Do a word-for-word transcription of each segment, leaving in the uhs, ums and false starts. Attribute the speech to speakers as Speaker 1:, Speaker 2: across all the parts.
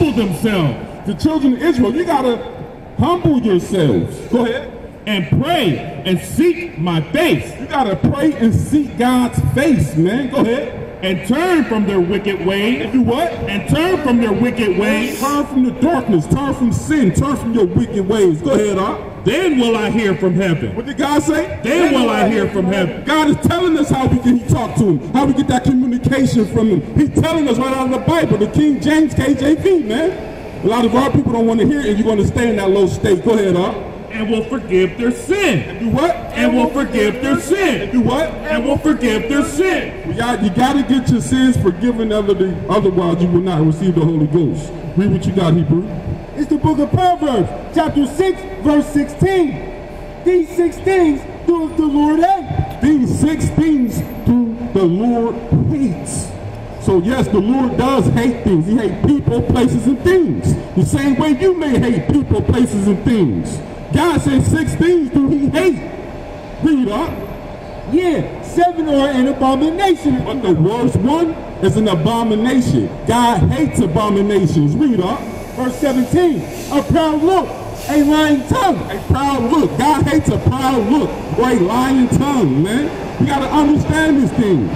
Speaker 1: humble themselves.
Speaker 2: The children of Israel, you gotta humble yourselves. Go ahead.
Speaker 1: And pray and seek my face.
Speaker 2: You gotta pray and seek God's face, man. Go ahead.
Speaker 1: And turn from their wicked ways.
Speaker 2: And do what?
Speaker 1: And turn from their wicked ways.
Speaker 2: Turn from the darkness. Turn from sin. Turn from your wicked ways. Go ahead, Art.
Speaker 1: Then will I hear from heaven.
Speaker 2: What did God say?
Speaker 1: Then, then will I hear from heaven.
Speaker 2: God is telling us how we can talk to him, how we get that communication from him. He's telling us right out of the Bible, the King James K J V, man. A lot of our people don't want to hear it, and you're going to stay in that low state. Go ahead, Art.
Speaker 1: And will forgive their sin.
Speaker 2: And do what?
Speaker 1: And will forgive their sin.
Speaker 2: And do what?
Speaker 1: And will forgive their sin.
Speaker 2: You got, you got to get your sins forgiven, otherwise you will not receive the Holy Ghost. Read what you got, Hebrew.
Speaker 3: It's the book of Proverbs, chapter six, verse sixteen. These six things doeth the Lord hate.
Speaker 2: These six things do the Lord hates. So yes, the Lord does hate things. He hates people, places, and things. The same way you may hate people, places, and things. God says six things do he hate. Read up.
Speaker 3: Yeah, seven are an abomination.
Speaker 2: But the worst one is an abomination. God hates abominations. Read up.
Speaker 3: Verse seventeen, a proud look, a lying tongue.
Speaker 2: A proud look. God hates a proud look or a lying tongue, man. You got to understand this thing.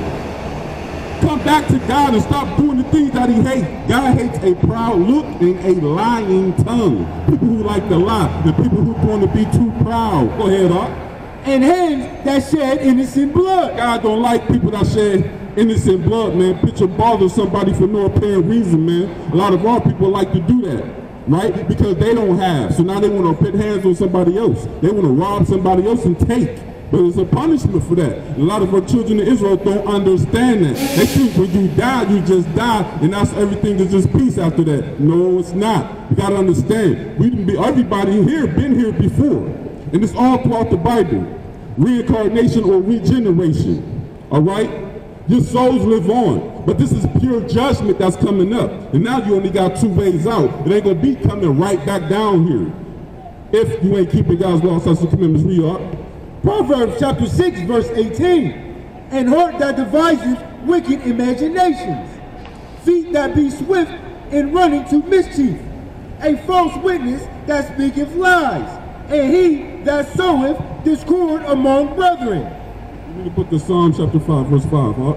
Speaker 2: Come back to God and stop doing the things that he hates. God hates a proud look and a lying tongue. People who like to lie. The people who want to be too proud. Go ahead, Art.
Speaker 3: And hands that shed innocent blood.
Speaker 2: God don't like people that shed innocent blood, man. Picture bother somebody for no apparent reason, man. A lot of our people like to do that, right? Because they don't have. So now they want to put hands on somebody else. They want to rob somebody else and take. But there's a punishment for that. A lot of our children of Israel don't understand that. They think when you die, you just die, and that's everything is just peace after that. No, it's not. You gotta understand. We didn't be everybody here been here before. And it's all throughout the Bible. Reincarnation or regeneration. Alright? Your souls live on. But this is pure judgment that's coming up. And now you only got two ways out. It ain't gonna be coming right back down here. If you ain't keeping God's laws, statutes, and commandments, we are.
Speaker 3: Proverbs chapter six, verse eighteen. And heart that deviseth wicked imaginations. Feet that be swift in running to mischief. A false witness that speaketh lies. And he that soweth discord among brethren.
Speaker 2: Read the book of Psalm chapter five, verse five, huh?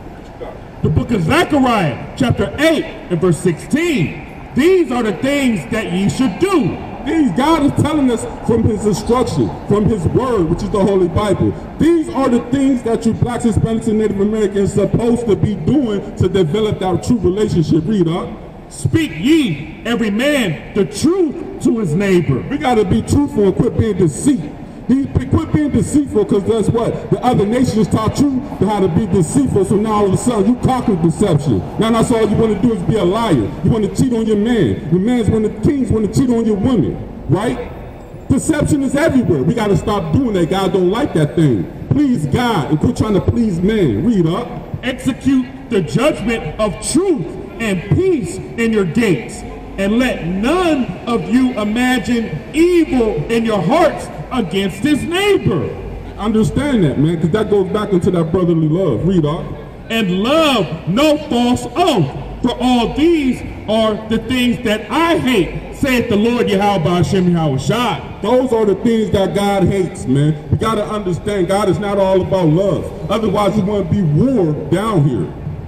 Speaker 1: The book of Zechariah, chapter eight, and verse sixteen. These are the things that ye should do.
Speaker 2: These, God is telling us from his instruction, from his word, which is the Holy Bible. These are the things that you blacks, Hispanics, and Native Americans are supposed to be doing to develop that true relationship. Read up.
Speaker 1: Speak ye, every man, the truth to his neighbor.
Speaker 2: We got to be truthful and quit being deceitful. He quit being deceitful because that's what? The other nations taught you how to be deceitful, so now all of a sudden you conquer deception. Now that's all you want to do is be a liar. You want to cheat on your man. Your man's want to, kings want to cheat on your women, right? Deception is everywhere. We got to stop doing that. God don't like that thing. Please God and quit trying to please man. Read up.
Speaker 1: Execute the judgment of truth and peace in your gates, and let none of you imagine evil in your hearts against his neighbor.
Speaker 2: Understand that, man, because that goes back into that brotherly love. Read up.
Speaker 1: And love no false oath, for all these are the things that I hate, saith the Lord Yahweh Hashem Yahushua.
Speaker 2: Those are the things that God hates, man. You got to understand, God is not all about love. Otherwise, it wouldn't be war down here.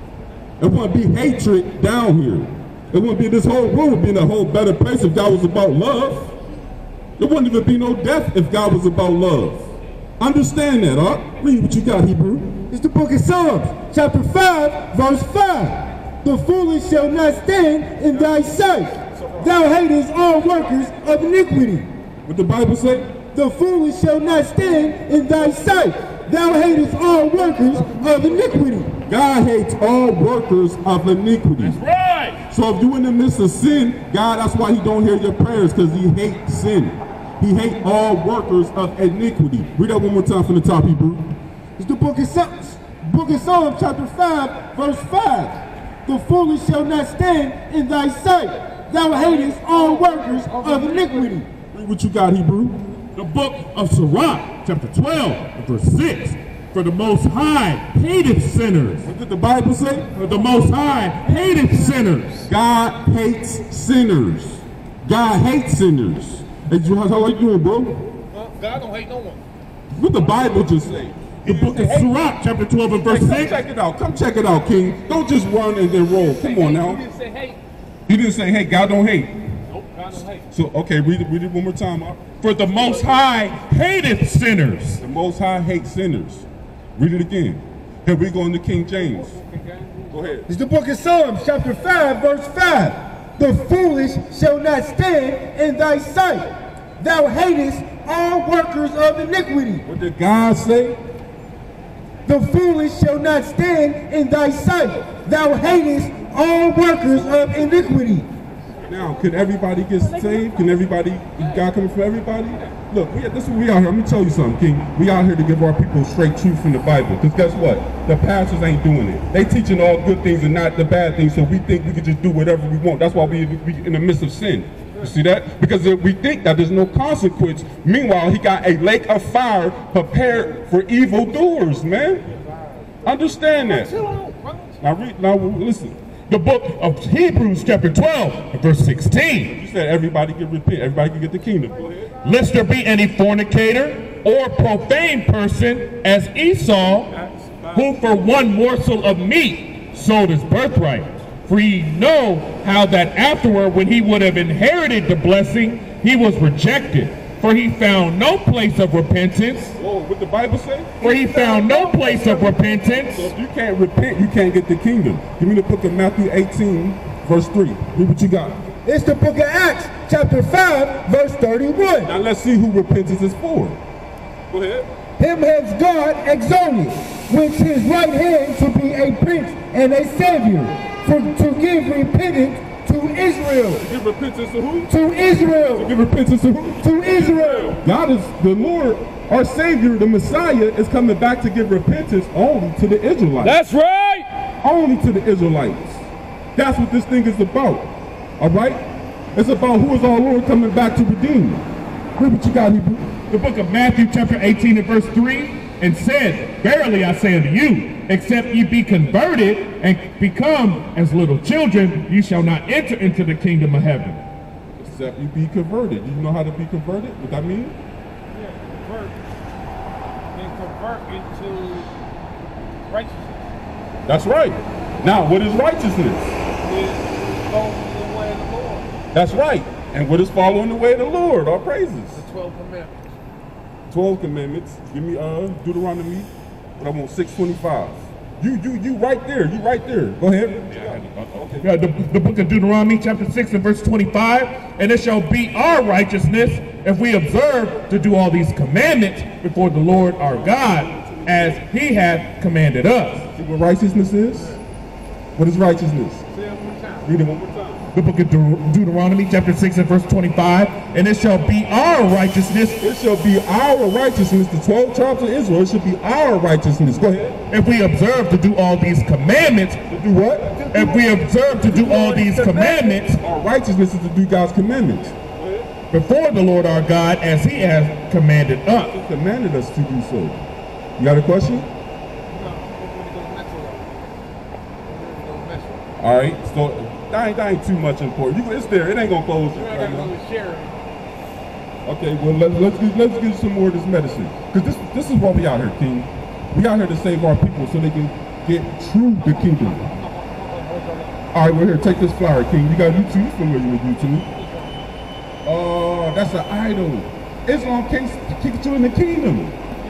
Speaker 2: It wouldn't be hatred down here. It wouldn't be, this whole world would be in a whole better place if God was about love. There wouldn't even be no death if God was about love. Understand that, huh? Read what you got, Hebrew.
Speaker 3: It's the book of Psalms, chapter five, verse five. The foolish shall not stand in thy sight. Thou hatest all workers of iniquity.
Speaker 2: What the Bible say?
Speaker 3: The foolish shall not stand in thy sight. Thou hatest all workers of iniquity.
Speaker 2: God hates all workers of iniquity.
Speaker 1: That's right.
Speaker 2: So if you're in the midst of sin, God, that's why he don't hear your prayers, because he hates sin. He hates all workers of iniquity. Read that one more time from the top, Hebrew.
Speaker 3: It's the book of Psalms, book of Psalms, chapter five, verse five. The foolish shall not stand in thy sight. Thou hatest all workers of iniquity.
Speaker 2: Read what you got, Hebrew.
Speaker 1: The book of Sirach, chapter twelve, verse six. For the Most High hated sinners.
Speaker 2: What did the Bible say?
Speaker 1: For the Most High hated sinners.
Speaker 2: God hates sinners. God hates sinners. Hey, how, how are you doing, bro?
Speaker 4: Well, God don't hate no one.
Speaker 2: What the Bible just say?
Speaker 1: The book of Sirach, chapter twelve and verse
Speaker 2: Hey, come
Speaker 1: six.
Speaker 2: check it out. Come check it out, King. Don't just run and then roll. Come on
Speaker 4: He
Speaker 2: now.
Speaker 4: didn't say hate.
Speaker 2: He didn't say, hey, God don't hate.
Speaker 4: Nope, God don't hate.
Speaker 2: So, okay, read it, read it one more time. Up.
Speaker 1: For the Most High hated sinners.
Speaker 2: The Most High hates sinners. Read it again. Here we go into King James. Go ahead.
Speaker 3: It's the book of Psalms, chapter five, verse five. The foolish shall not stand in thy sight. Thou hatest all workers of iniquity.
Speaker 2: What did God say?
Speaker 3: The foolish shall not stand in thy sight. Thou hatest all workers of iniquity.
Speaker 2: Now, can everybody get saved? Can everybody, is God coming for everybody? Look, we, this is what we out here. Let me tell you something, King. We out here to give our people straight truth from the Bible. Because guess what? The pastors ain't doing it. They teaching all good things and not the bad things, so we think we can just do whatever we want. That's why we, we in the midst of sin. You see that? Because we think that there's no consequence. Meanwhile, he got a lake of fire prepared for evildoers, man. Understand that. Now read, now listen.
Speaker 1: The book of Hebrews, chapter twelve and verse sixteen.
Speaker 2: You said everybody can repent, everybody can get the kingdom. Go ahead.
Speaker 1: Lest there be any fornicator or profane person as Esau, who for one morsel of meat sold his birthright. For ye know how that afterward, when he would have inherited the blessing, he was rejected. For he found no place of repentance.
Speaker 2: Whoa, what the Bible say?
Speaker 1: For he found no place of repentance.
Speaker 2: So if you can't repent, you can't get the kingdom. Give me the book of Matthew eighteen, verse three. Read what you got.
Speaker 3: It's the book of Acts, chapter five, verse thirty-one.
Speaker 2: Now let's see who repentance is for. Go ahead.
Speaker 3: Him has God exalted, with his right hand to be a prince and a savior, for to give repentance to Israel.
Speaker 2: Give repentance to who?
Speaker 3: To Israel.
Speaker 2: Give repentance to who?
Speaker 3: To Israel.
Speaker 2: God is the Lord, our Savior, the Messiah, is coming back to give repentance only to the Israelites.
Speaker 4: That's right.
Speaker 2: Only to the Israelites. That's what this thing is about. All right? It's about who is our Lord coming back to redeem. Read what you got, Hebrew.
Speaker 1: The book of Matthew, chapter eighteen and verse three, and said, Verily I say unto you, except ye be converted and become as little children, you shall not enter into the kingdom of heaven.
Speaker 2: Except you be converted. Do you know how to be converted? What that mean?
Speaker 4: Yeah, convert. Then convert into righteousness.
Speaker 2: That's right. Now, what is righteousness?
Speaker 4: Is following the way of the Lord.
Speaker 2: That's right. And what is following the way of the Lord? Our praises.
Speaker 4: The twelve commandments.
Speaker 2: twelve commandments. Give me uh Deuteronomy, what I want, six twenty-five. You, you, you right there. You right there. Go ahead.
Speaker 1: Okay. Yeah, the, the book of Deuteronomy, chapter six and verse twenty-five, and it shall be our righteousness if we observe to do all these commandments before the Lord our God, as he hath commanded us.
Speaker 2: See what righteousness is? What is righteousness?
Speaker 4: Say it one more time.
Speaker 2: Read it one more time.
Speaker 1: The book of De Deuteronomy, chapter six and verse twenty-five, and it shall be our righteousness.
Speaker 2: It shall be our righteousness. The twelve tribes of Israel, it shall be our righteousness. Go ahead.
Speaker 1: If we observe to do all these commandments,
Speaker 2: To do what?
Speaker 1: if we observe to do all these commandments
Speaker 2: Our righteousness is to do God's commandments.
Speaker 1: before the Lord our God, as he has commanded us.
Speaker 2: He commanded us to do so. You got a question?
Speaker 4: No, when it goes metro. When it goes metro.
Speaker 2: All right. So that ain't, that ain't too much important. You, it's there. It ain't gonna close.
Speaker 4: We're
Speaker 2: Right
Speaker 4: not
Speaker 2: now.
Speaker 4: going to share it.
Speaker 2: Okay, well let's let's get, let's get some more of this medicine, because this this is why we out here, King. We out here to save our people so they can get true the kingdom. All right, we're here. Take this flower, King. You got YouTube. You familiar with YouTube? Oh, that's an idol. Islam can't get you in the kingdom.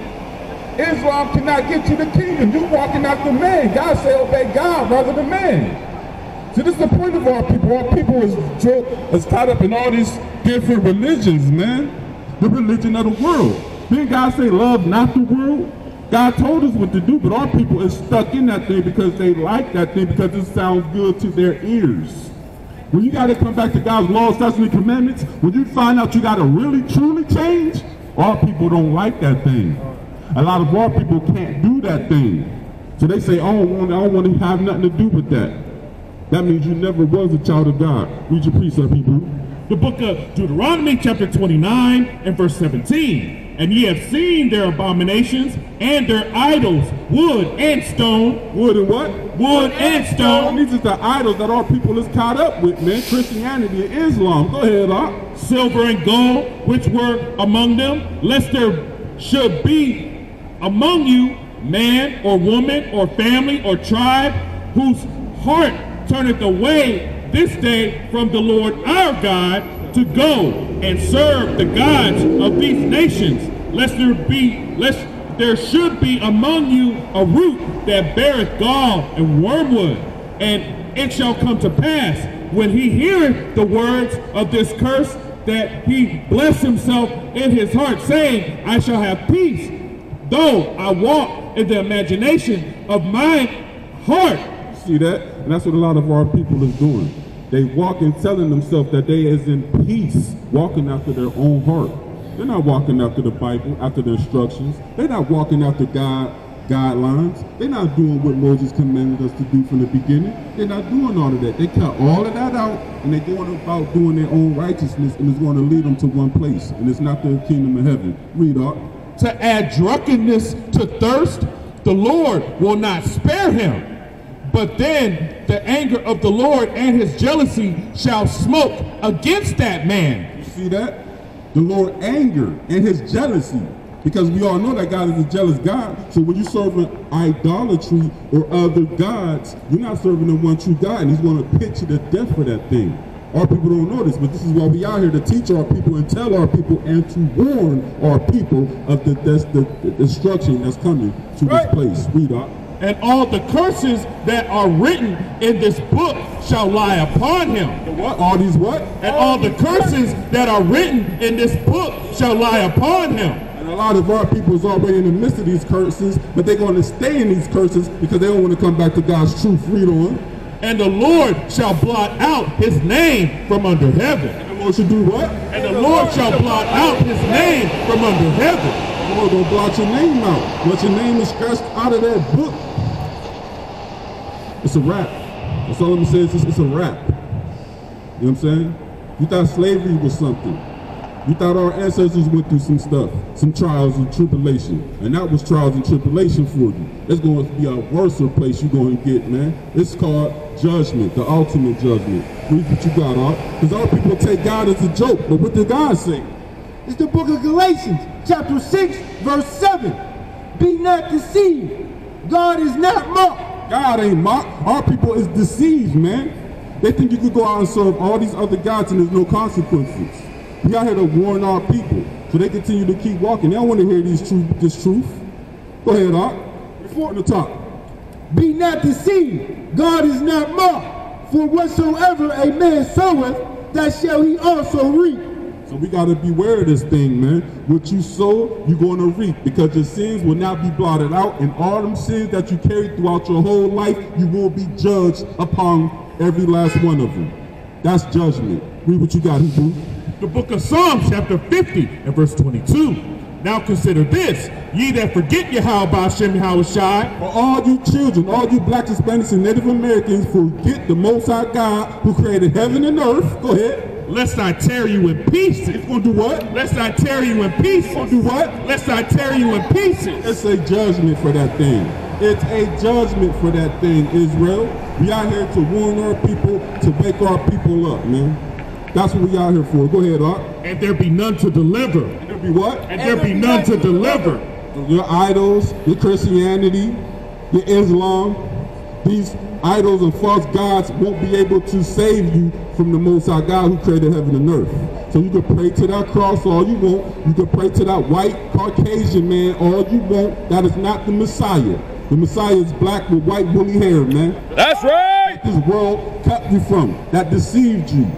Speaker 2: Islam cannot get you the kingdom. You're walking out the man. God say obey God rather than man. See, this is the point of our people. Our people is, is caught up in all these different religions, man. The religion of the world. Didn't God say love not the world? God told us what to do, but our people is stuck in that thing because they like that thing because it sounds good to their ears. When you got to come back to God's laws, statutes, and commandments, when you find out you got to really, truly change, our people don't like that thing. A lot of our people can't do that thing. So they say, I don't want, I don't want to have nothing to do with that. That means you never was a child of God. Read your precept, Hebrew.
Speaker 1: The book of Deuteronomy chapter twenty-nine and verse seventeen. And ye have seen their abominations and their idols, wood and stone.
Speaker 2: Wood and what?
Speaker 1: Wood and stone.
Speaker 2: These are the idols that our people is caught up with, man. Christianity and Islam. Go ahead, Doc.
Speaker 1: Silver and gold, which were among them, lest there should be among you man or woman or family or tribe whose heart turneth away this day from the Lord our God to go and serve the gods of these nations, lest there be, lest there should be among you a root that beareth gall and wormwood. And it shall come to pass, when he heareth the words of this curse, that he bless himself in his heart, saying, I shall have peace, though I walk in the imagination of my heart.
Speaker 2: See that? And that's what a lot of our people is doing. They walking telling themselves that they is in peace, walking after their own heart. They're not walking after the Bible, after the instructions. They're not walking after God guidelines. They're not doing what Moses commanded us to do from the beginning. They're not doing all of that. They cut all of that out, and they're going about doing their own righteousness, and it's going to lead them to one place, and it's not the kingdom of heaven. Read up.
Speaker 1: To add drunkenness to thirst, the Lord will not spare him. But then the anger of the Lord and his jealousy shall smoke against that man.
Speaker 2: You see that? The Lord anger and his jealousy. Because we all know that God is a jealous God. So when you're serving idolatry or other gods, you're not serving the one true God, and he's going to pit you to death for that thing. Our people don't know this, but this is why we out here to teach our people and tell our people and to warn our people of the, the, the, the destruction that's coming to this place. Read up.
Speaker 1: And all the curses that are written in this book shall lie upon him.
Speaker 2: What? All these what?
Speaker 1: And all the curses that are written in this book shall lie upon him.
Speaker 2: And a lot of our people is already in the midst of these curses, but they're going to stay in these curses because they don't want to come back to God's truth. Read on.
Speaker 1: And the Lord shall blot out his name from under heaven.
Speaker 2: And the Lord should do what?
Speaker 1: And the Lord shall blot out his name from under heaven.
Speaker 2: The Lord gonna blot your name out. Once your name is scratched out of that book, it's a wrap. That's all I'm saying. It's, it's a wrap. You know what I'm saying? You thought slavery was something. You thought our ancestors went through some stuff, some trials and tribulation, and that was trials and tribulation for you. It's going to be a worse place you're going to get, man. It's called judgment, the ultimate judgment. Read what you got, Art. Because our people take God as a joke, but what did God say?
Speaker 3: It's the book of Galatians, chapter six, verse seven. Be not deceived. God is not mocked.
Speaker 2: God ain't mocked. Our people is deceived, man. They think you could go out and serve all these other gods and there's no consequences. We out here to warn our people, so they continue to keep walking. They don't want to hear these truth, this truth. Go ahead, Art. Before the top.
Speaker 3: Be not deceived. God is not mocked. For whatsoever a man soweth, that shall he also reap.
Speaker 2: So we got to beware of this thing, man. What you sow, you're going to reap, because your sins will not be blotted out, and all them sins that you carry throughout your whole life, you will be judged upon every last one of them. That's judgment. Read what you got, Hebrew.
Speaker 1: The book of Psalms, chapter fifty, and verse twenty-two. Now consider this, ye that forget Yahweh Ba'ashem Yahushai.
Speaker 2: For all you children, all you blacks, Hispanics, and Native Americans, forget the Most High God who created heaven and earth. Go ahead.
Speaker 1: Lest I tear you in pieces.
Speaker 2: It's going to do what?
Speaker 1: Lest I tear you in pieces.
Speaker 2: Going to do what?
Speaker 1: Lest I tear you in pieces.
Speaker 2: It's a judgment for that thing. It's a judgment for that thing, Israel. We out here to warn our people, to wake our people up, man. That's what we out here for. Go ahead, Art.
Speaker 1: And there be none to deliver.
Speaker 2: And there be what?
Speaker 1: And there be none to deliver.
Speaker 2: Your idols, your Christianity, your Islam, these idols and false gods won't be able to save you from the Most High God who created heaven and earth. So you can pray to that cross all you want. You can pray to that white Caucasian man all you want. That is not the Messiah. The Messiah is black with white woolly hair, man.
Speaker 1: That's right.
Speaker 2: This world cut you from. That deceived you.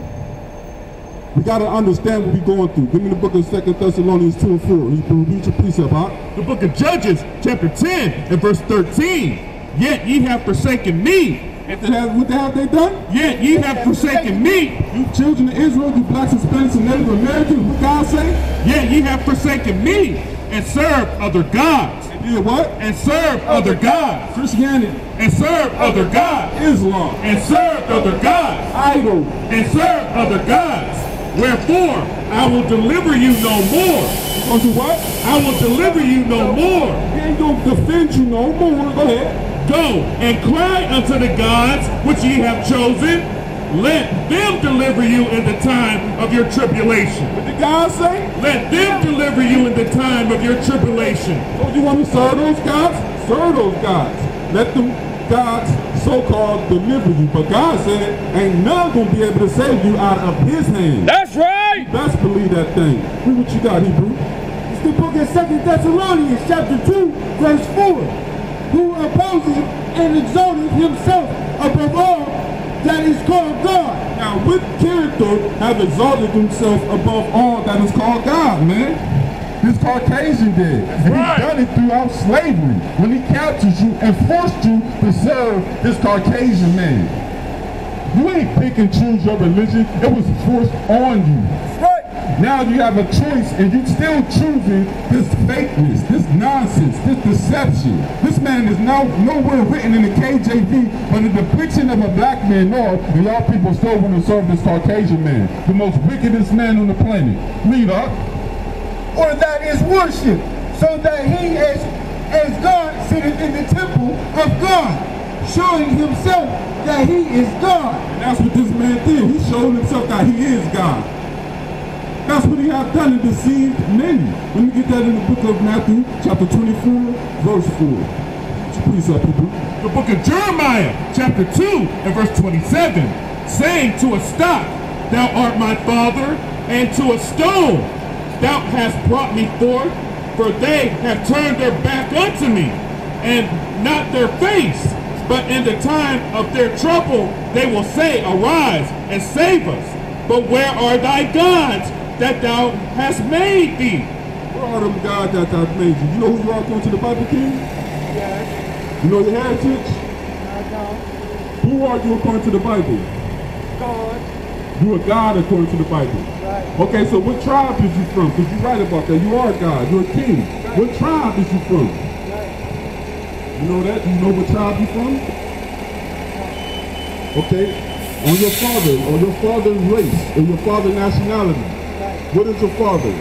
Speaker 2: We got to understand what we're going through. Give me the book of Second Thessalonians two and four. Read your precept, huh?
Speaker 1: The book of Judges, chapter ten, and verse thirteen. Yet ye have forsaken me.
Speaker 2: What the hell, what the hell have they done?
Speaker 1: Yet ye have forsaken me.
Speaker 2: You children of Israel, you blacks, Hispanics, and Native Americans, what God say?
Speaker 1: Yet ye have forsaken me and served other gods.
Speaker 2: And did what?
Speaker 1: And served other gods.
Speaker 2: Christianity.
Speaker 1: And served other gods.
Speaker 2: Islam.
Speaker 1: And served other gods.
Speaker 2: Idol.
Speaker 1: And served other gods. Wherefore, I will deliver you no more.
Speaker 2: Gonna do what?
Speaker 1: I will deliver you no more.
Speaker 2: He ain't gonna defend you no more. Go ahead.
Speaker 1: Go and cry unto the gods which ye have chosen. Let them deliver you in the time of your tribulation.
Speaker 2: What did God say?
Speaker 1: Let them deliver you in the time of your tribulation.
Speaker 2: So you want to serve those gods? Serve those gods. Let them gods so-called deliver you. But God said, ain't none gonna be able to save you out of his hand.
Speaker 5: That's right.
Speaker 2: Best believe that thing. Read what you got, Hebrew.
Speaker 3: It's the book of Second Thessalonians, chapter two, verse four. Who opposes and exalteth himself above all that is called God.
Speaker 2: Now, what character have exalted himself above all that is called God, man? This Caucasian did. And
Speaker 1: right.
Speaker 2: He done it throughout slavery. When he captured you and forced you to serve this Caucasian man. You ain't pick and choose your religion. It was forced on you.
Speaker 3: Right.
Speaker 2: Now you have a choice and you still choosing this fakeness, this nonsense, this deception. This man is now nowhere written in the K J V but a depiction of a black man north, and y'all people still want to serve this Caucasian man, the most wickedest man on the planet. Read up.
Speaker 3: Or that is worship, so that he as, as God sitteth in the temple of God, showing himself that he is God.
Speaker 2: And that's what this man did. He showed himself that he is God. That's what he have done and deceived many. Let me get that in the book of Matthew, chapter twenty-four, verse four. Please up, people.
Speaker 1: The book of Jeremiah, chapter two, and verse twenty-seven, saying to a stock, thou art my father, and to a stone, thou hast brought me forth, for they have turned their back unto me, and not their face. But in the time of their trouble, they will say, arise and save us. But where are thy gods that thou hast made thee?
Speaker 2: Where are them gods that I've made you? You know who you are according to the Bible, King?
Speaker 3: Yes.
Speaker 2: You know your heritage?
Speaker 3: I know.
Speaker 2: Who are you according to the Bible?
Speaker 3: God.
Speaker 2: You are God according to the Bible.
Speaker 3: Right.
Speaker 2: Okay, so what tribe is you from? Because you write about that. You are God. You're a king.
Speaker 3: Right.
Speaker 2: What tribe is you from?
Speaker 3: Right.
Speaker 2: You know that? You know what tribe you from? Okay. On your father, on your father's race, or your father's nationality.
Speaker 3: Right.
Speaker 2: What is your father?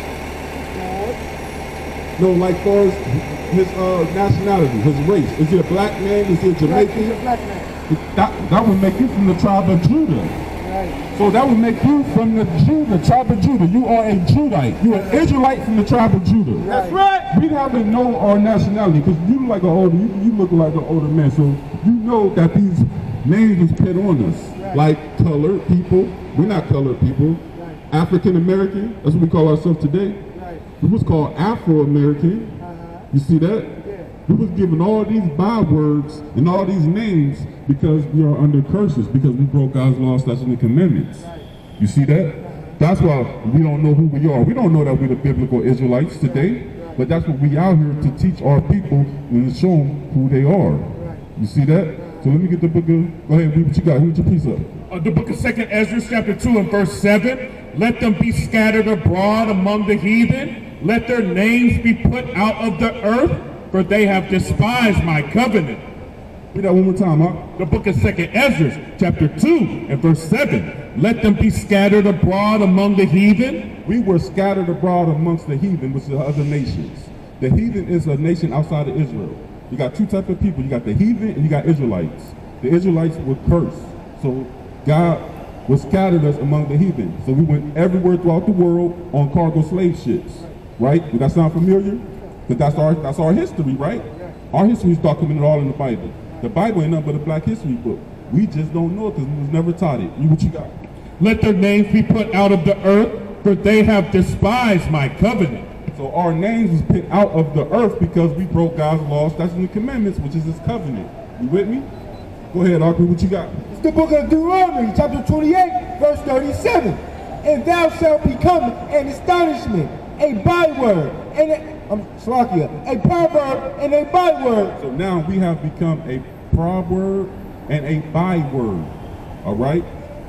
Speaker 3: God.
Speaker 2: No, like far as his uh, nationality, his race. Is he a black man? Is he a Jamaican?
Speaker 3: He's a black man.
Speaker 2: That, that would make you from the tribe of Judah.
Speaker 3: Right.
Speaker 2: So that would make you from the Judah, tribe of Judah. You are a Judite. You are an Israelite from the tribe of Judah.
Speaker 3: That's right.
Speaker 2: We haven't know our nationality because you look like an older, you, you look like an older man. So you know that these names was put on us.
Speaker 3: Right.
Speaker 2: Like colored people. We're not colored people.
Speaker 3: Right.
Speaker 2: African American. That's what we call ourselves today.
Speaker 3: Right.
Speaker 2: We was called Afro American.
Speaker 3: Uh-huh.
Speaker 2: You see that?
Speaker 3: Yeah.
Speaker 2: We was given all these bywords and all these names because we are under curses, because we broke God's law, statutes, and commandments.
Speaker 3: Right.
Speaker 2: You see that? That's why we don't know who we are. We don't know that we're the biblical Israelites today, but that's what we out here to teach our people and to show them who they are. You see that? So let me get the book of, go ahead, read what you got. Read your piece up.
Speaker 1: Uh, the book of Second Ezra, chapter two, and verse seven. Let them be scattered abroad among the heathen. Let their names be put out of the earth, for they have despised my covenant.
Speaker 2: Read that one more time, huh?
Speaker 1: The book of Second Ezra, chapter two, and verse seven. Let them be scattered abroad among the heathen.
Speaker 2: We were scattered abroad amongst the heathen, which are other nations. The heathen is a nation outside of Israel. You got two types of people. You got the heathen and you got Israelites. The Israelites were cursed. So God was scattered us among the heathen. So we went everywhere throughout the world on cargo slave ships. Right? Does that sound familiar? Because that's our, that's our history, right? Our history is documented all in the Bible. The Bible ain't nothing but a black history book. We just don't know it because we was never taught it. You what you got?
Speaker 1: Let their names be put out of the earth, for they have despised my covenant.
Speaker 2: So our names was put out of the earth because we broke God's laws, statutes, and commandments, which is his covenant. You with me? Go ahead, Archie, what you got?
Speaker 3: It's the book of Deuteronomy, chapter twenty-eight, verse thirty-seven. And thou shalt become an astonishment, a byword, and a, um, Slakia, a proverb and a byword.
Speaker 2: So now we have become a proverb and a byword. All right?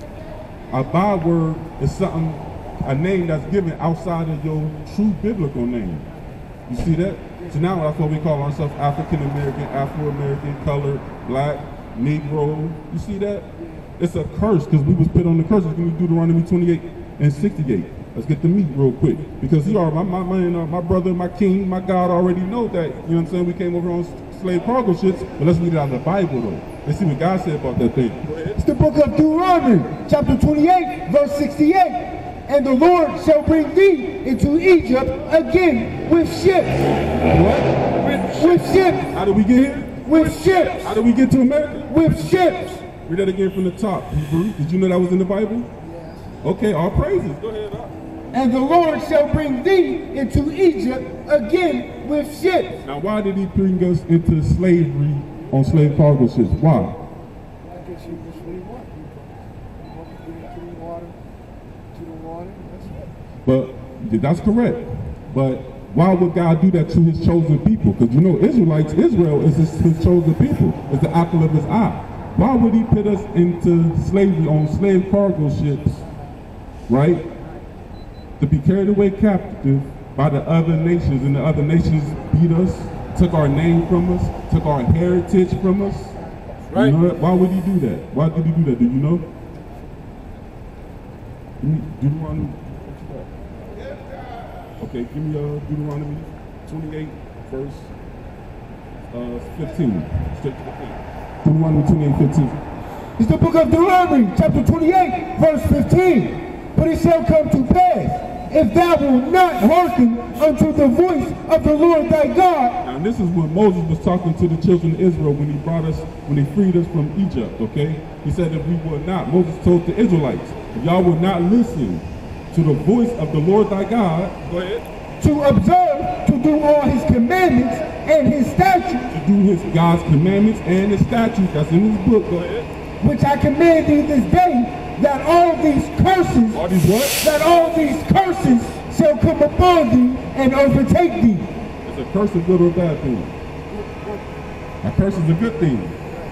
Speaker 2: A byword is something, a name that's given outside of your true biblical name. You see that? So now that's what we call ourselves African American, Afro American, colored, black, Negro. You see that? It's a curse because we was put on the curse. It's going to be Deuteronomy twenty-eight, and sixty-eight. Let's get the meat real quick. Because he already, my, my, my, my brother, my king, my God already know that, you know what I'm saying, we came over on slave cargo ships, but let's read it out of the Bible though. Let's see what God said about that thing.
Speaker 3: It's the book of Deuteronomy, chapter twenty-eight, verse sixty-eight. And the Lord shall bring thee into Egypt again with ships.
Speaker 2: What?
Speaker 3: With, with ships.
Speaker 2: How did we get here?
Speaker 3: With ships.
Speaker 2: How did we get to America?
Speaker 3: With ships.
Speaker 2: Read that again from the top, Hebrew. Did you know that was in the Bible?
Speaker 3: Yes.
Speaker 2: Okay, all praises. Go ahead. Up.
Speaker 3: And the Lord shall bring thee into Egypt again with ships.
Speaker 2: Now, why did he bring us into slavery on slave cargo ships? Why?
Speaker 4: I guess you just really want people. You want to get into the water, to the water, that's it.
Speaker 2: But that's correct. But why would God do that to his chosen people? Because you know, Israelites, Israel is his, his chosen people. It's the apple of his eye. Why would he put us into slavery on slave cargo ships, right? To be carried away captive by the other nations, and the other nations beat us, took our name from us, took our heritage from us. Right. You know what? Why would he do that? Why did he do that? Do you know? Deuteronomy. Okay, give me uh, Deuteronomy twenty-eight, verse uh, fifteen. Straight to the point. Deuteronomy twenty-eight, fifteen.
Speaker 3: It's the book of Deuteronomy, chapter twenty-eight, verse fifteen. But it shall come to pass, if thou wilt not hearken unto the voice of the Lord thy God.
Speaker 2: Now this is when Moses was talking to the children of Israel when he brought us, when he freed us from Egypt, okay? He said if we would not, Moses told the Israelites, if y'all would not listen to the voice of the Lord thy God, go ahead,
Speaker 3: to observe, to do all his commandments and his statutes,
Speaker 2: to do his God's commandments and his statutes, that's in his book, go ahead,
Speaker 3: which I command thee this day, that all these curses,
Speaker 2: all these what?
Speaker 3: that all these curses shall come upon thee and overtake thee.
Speaker 2: Is a curse a good or bad thing? A curse is a good thing.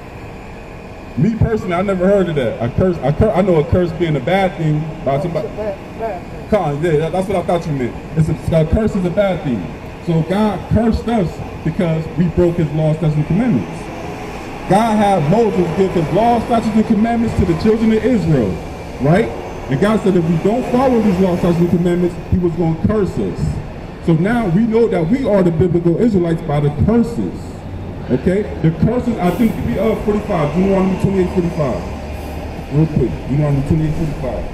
Speaker 2: Me personally, I never heard of that. A curse, a cur I know a curse being a bad thing. By somebody.
Speaker 4: Bad, bad thing.
Speaker 2: Come on, yeah, that's what I thought you meant. It's a, a curse is a bad thing. So God cursed us because we broke his laws, statutes, and commandments. God had Moses give his laws, statutes, and commandments to the children of Israel, right? And God said if we don't follow these laws, statutes, and commandments, he was going to curse us. So now we know that we are the biblical Israelites by the curses, okay? The curses, I think, could be uh, forty-five, Deuteronomy twenty-eight, forty-five. Real quick, Deuteronomy twenty-eight, forty-five.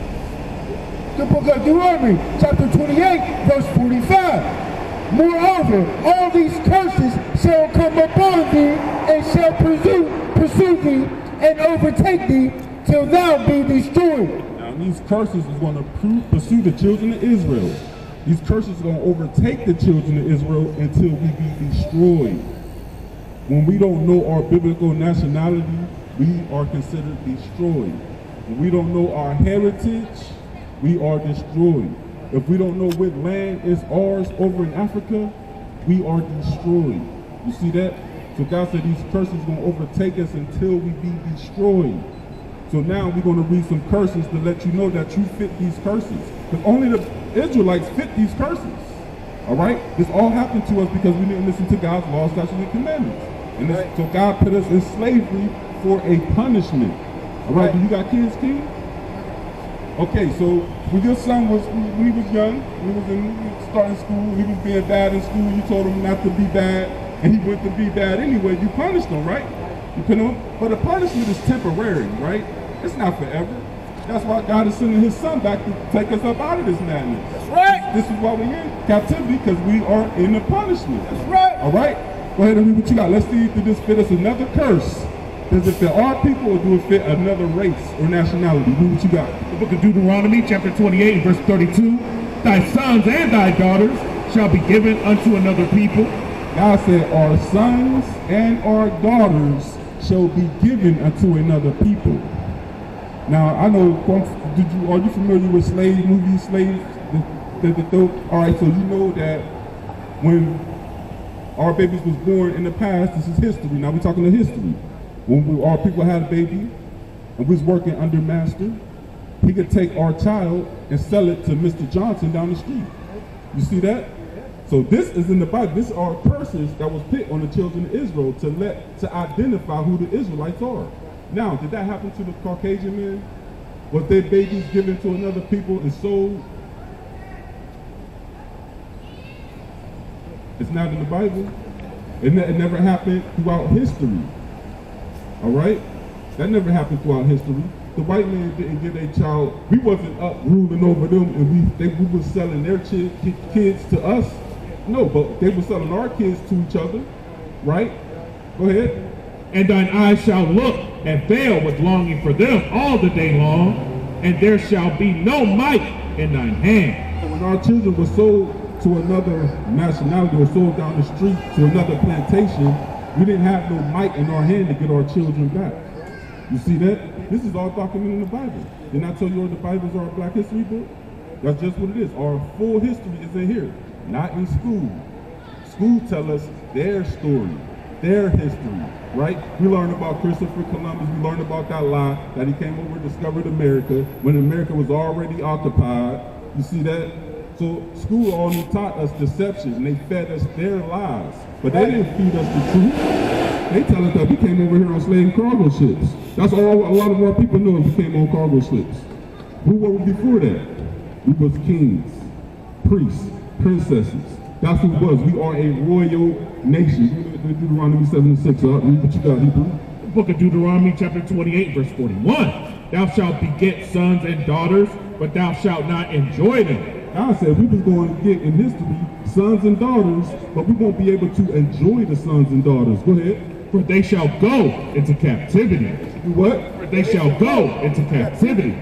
Speaker 3: The book of Deuteronomy, chapter twenty-eight, verse forty-five. Moreover, all these curses shall come upon thee, and shall pursue, pursue thee, and overtake thee, till thou be destroyed.
Speaker 2: Now these curses is going to pursue the children of Israel. These curses are going to overtake the children of Israel until we be destroyed. When we don't know our biblical nationality, we are considered destroyed. When we don't know our heritage, we are destroyed. If we don't know what land is ours over in Africa, we are destroyed. You see that? So God said these curses are going to overtake us until we be destroyed. So now we're going to read some curses to let you know that you fit these curses. Because only the Israelites fit these curses. All right? This all happened to us because we didn't listen to God's laws, statutes, and commandments. And this, so God put us in slavery for a punishment. All right? Do you got kids, King? Okay, so when your son was, when he was young, when he was in starting school, he was being bad in school, you told him not to be bad, and he went to be bad anyway, you punished him, right? You put him, but the punishment is temporary, right? It's not forever. That's why God is sending his son back to take us up out of this madness.
Speaker 3: That's right.
Speaker 2: This is why we're in captivity, because we are in the punishment.
Speaker 3: That's right.
Speaker 2: All right? Go ahead and read what you got. Let's see if this fit us another curse. Does it fit our people or do it fit another race or nationality? Read what you got.
Speaker 1: The book of Deuteronomy, chapter twenty-eight, verse thirty-two. Thy sons and thy daughters shall be given unto another people.
Speaker 2: God said, our sons and our daughters shall be given unto another people. Now, I know, did you, are you familiar with slave movies, slave? The, the, the, the, all right, so you know that when our babies was born in the past, this is history. Now we're talking to history. When we, our people had a baby and we was working under master, he could take our child and sell it to Mister Johnson down the street. You see that? So this is in the Bible. These are curses that was put on the children of Israel to let to identify who the Israelites are. Now, did that happen to the Caucasian men? Was their babies given to another people and sold? It's not in the Bible. It, ne it never happened throughout history. All right? That never happened throughout history. The white man didn't give their child, we wasn't up ruling over them and we, they, we were selling their chi kids to us. No, but they were selling our kids to each other, right? Go ahead.
Speaker 1: And thine eyes shall look and fail with longing for them all the day long, and there shall be no might in thine hand.
Speaker 2: When our children were sold to another nationality or sold down the street to another plantation, we didn't have no might in our hand to get our children back. You see that? This is all documented in the Bible. Didn't I tell you all the Bibles are a Black history book? That's just what it is. Our full history is in here, not in school. School tell us their story, their history, right? We learned about Christopher Columbus. We learned about that lie that he came over and discovered America when America was already occupied. You see that? So school only taught us deception, and they fed us their lies. But they didn't feed us the truth. They tell us that we came over here on slave cargo ships. That's all a lot of our people know is we came on cargo ships. Who were we before that? We was kings, priests, princesses. That's who it was. We are a royal nation. Deuteronomy seven and six. Uh, read what you got, Hebrew.
Speaker 1: Book of Deuteronomy chapter twenty-eight, verse forty-one. Thou shalt beget sons and daughters, but thou shalt not enjoy them.
Speaker 2: God said we was going to get in history sons and daughters, but we won't be able to enjoy the sons and daughters. Go ahead.
Speaker 1: For they shall go into captivity.
Speaker 2: Do what?
Speaker 1: For they shall go into captivity.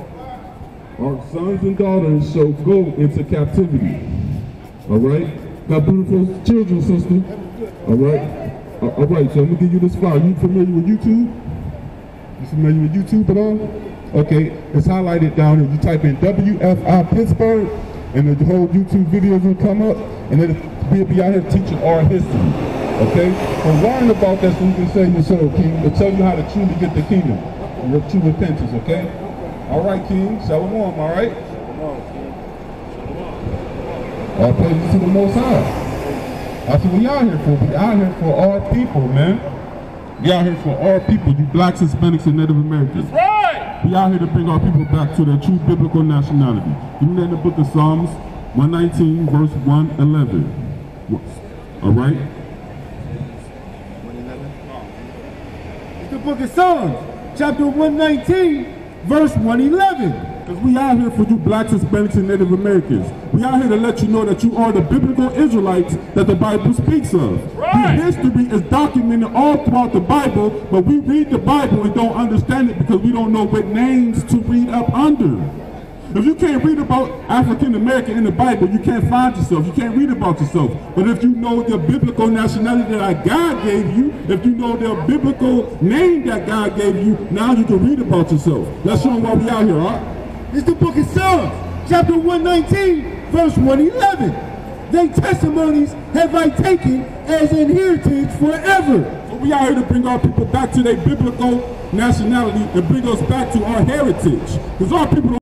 Speaker 2: Our sons and daughters shall go into captivity. All right? Got beautiful children, sister. All right? All right, so I'm going to give you this file. You familiar with YouTube? You familiar with YouTube at all? Okay, it's highlighted down here. You type in W F I Pittsburgh, and the whole YouTube videos will come up, and then we'll be out here teaching our history. Okay? So learn about that so you can save your soul, King. It'll tell you how to truly get the kingdom with true repentance, okay? All right, King. Shalom, all right? All praises to the Most High. That's what we out here for. We out here for our people, man. We out here for our people, you blacks, Hispanics, and Native Americans.
Speaker 1: That's right!
Speaker 2: We out here to bring our people back to their true biblical nationality. You know that in the book of Psalms, one nineteen, verse one eleven. All right?
Speaker 3: It's the book of Psalms, chapter one nineteen, verse one eleven.
Speaker 2: Because we out here for you blacks, Hispanics, and Native Americans. We out here to let you know that you are the biblical Israelites that the Bible speaks of.
Speaker 1: Right.
Speaker 2: The history is documented all throughout the Bible, but we read the Bible and don't understand it because we don't know what names to read up under. If you can't read about African American in the Bible, you can't find yourself. You can't read about yourself. But if you know the biblical nationality that God gave you, if you know the biblical name that God gave you, now you can read about yourself. Let's show them why we out here, all right?
Speaker 3: It's the book of Psalms, chapter one nineteen, verse one eleven. They testimonies have I taken as an heritage forever.
Speaker 2: So we out here to bring our people back to their biblical nationality and bring us back to our heritage. Because our people don't